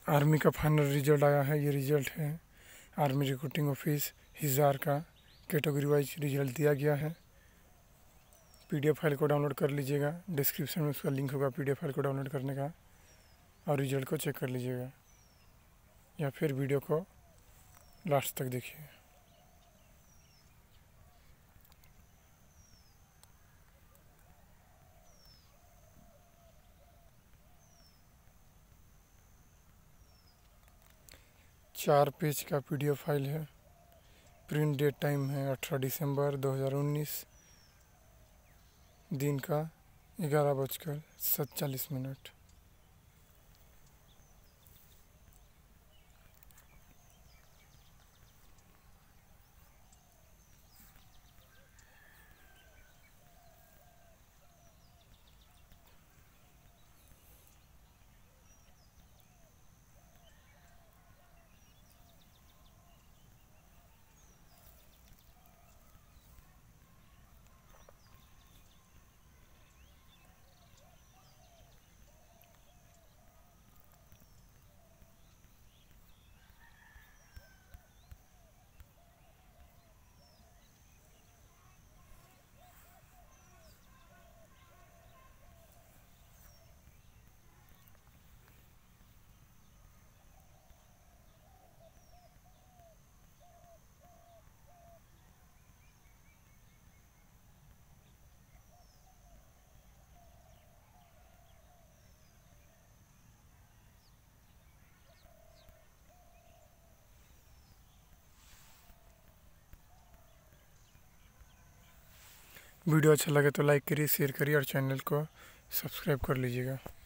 Army का final result आया है। ये रिजल्ट है आर्मी रिक्रूटिंग ऑफिस हिसार का। कैटेगरी वाइज रिजल्ट दिया गया है। पीडीएफ फाइल को डाउनलोड कर लीजिएगा, डिस्क्रिप्शन में उसका लिंक होगा पीडीएफ फाइल को डाउनलोड करने का, और रिजल्ट को चेक कर लीजिएगा, या फिर वीडियो को लास्ट तक देखिए। चार पेज का पीडीएफ फाइल है। प्रिंट डेट टाइम है 18 दिसंबर 2019, दिन का 11:47। वीडियो अच्छा लगे तो लाइक करिए, शेयर करिए और चैनल को सब्सक्राइब कर लीजिएगा।